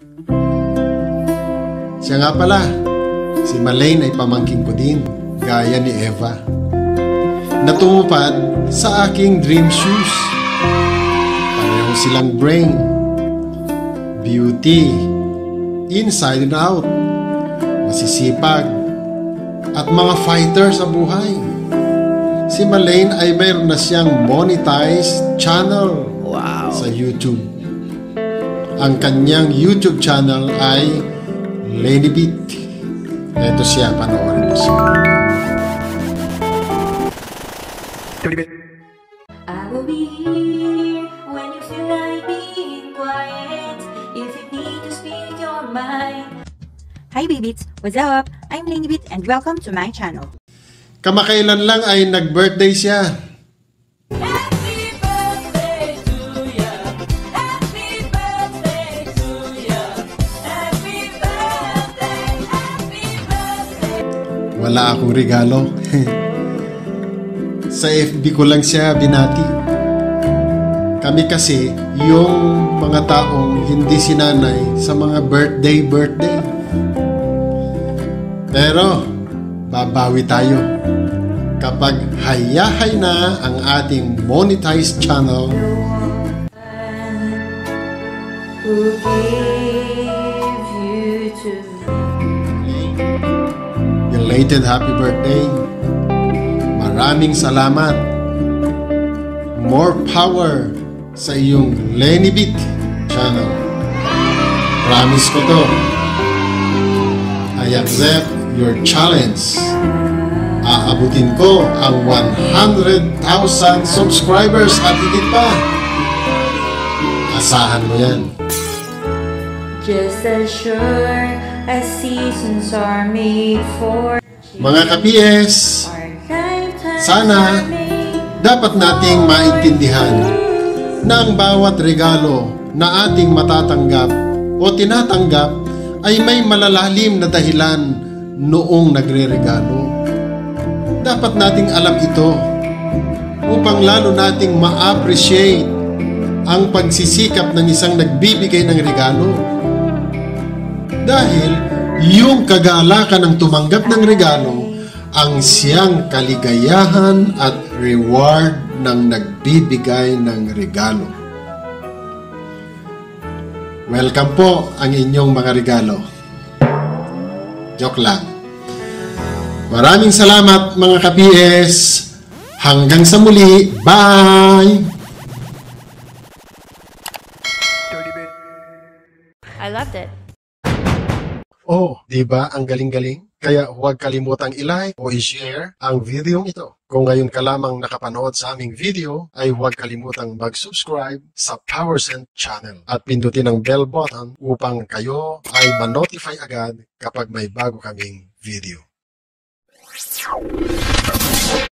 Siya nga pala, si Malane ay pamangkin ko din, gaya ni Eva, na tumupad sa aking dream shoes. Pareho silang brain, beauty, inside and out, masisipag, at mga fighter sa buhay. Si Malane ay mayroon na siyang monetized channel sa YouTube. Ang kanyang YouTube channel ay Ladybit. Ito siya, panoorin mo siya. I will be here when you feel like being quiet. If you need to speak your mind. Hi babies! What's up? I'm Ladybit and welcome to my channel. Kamakailan lang ay nag-birthday siya. Happy birthday to ya. Happy birthday to ya. Happy birthday, happy birthday. Wala akong regalo. Sa FB ko lang siya binati. Kami kasi yung mga taong hindi sinanay sa mga birthday. Pero babawi tayo kapag hayahay na ang ating monetized channel. Who gave you to me? Belated happy birthday. Maraming salamat. More power sa iyong Ladybit channel. Promise ko to. I accept your challenge. Aabutin ko ang 100,000 subscribers at higit pa. Asahan mo yan. Just as sure as seasons are made for Mga ka-PS, sana dapat nating maintindihan na ang bawat regalo na ating matatanggap o tinatanggap ay may malalalim na dahilan noong nagre-regalo. Dapat nating alam ito upang lalo nating ma-appreciate ang pagsisikap ng isang nagbibigay ng regalo. Dahil yung kagalakan ng tumanggap ng regalo ang siyang kaligayahan at reward ng nagbibigay ng regalo. Welcome po ang inyong mga regalo. Joke lang. Maraming salamat mga ka-PS. Hanggang sa muli. Bye! I loved it. Oh, di ba ang galing-galing? Kaya huwag kalimutang i-like o i-share ang video ito. Kung ngayon ka lamang nakapanood sa aming video, ay huwag kalimutang mag-subscribe sa Power4 channel at pindutin ang bell button upang kayo ay ma-notify agad kapag may bago kaming video.